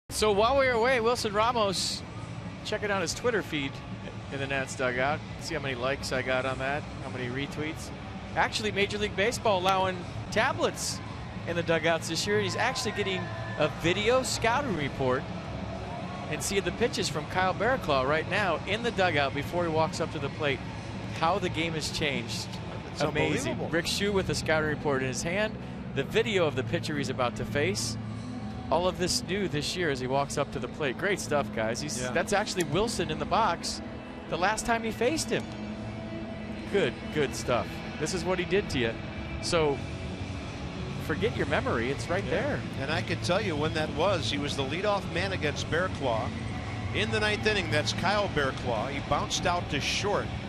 So while we were away, Wilson Ramos checking out his Twitter feed in the Nats dugout. See how many likes I got on that, how many retweets. Actually, Major League Baseball allowing tablets in the dugouts this year. He's actually getting a video scouting report and seeing the pitches from Kyle Barraclough right now in the dugout before he walks up to the plate. How the game has changed. It's amazing. Rick Schuh with the scouting report in his hand, the video of the pitcher he's about to face. All of this new this year as he walks up to the plate. Great stuff, guys. That's actually Wilson in the box the last time he faced him. Good stuff. This is what he did to you. So forget your memory. It's right there. And I can tell you when that was. He was the leadoff man against Barraclough in the 9th inning. That's Kyle Barraclough. He bounced out to short.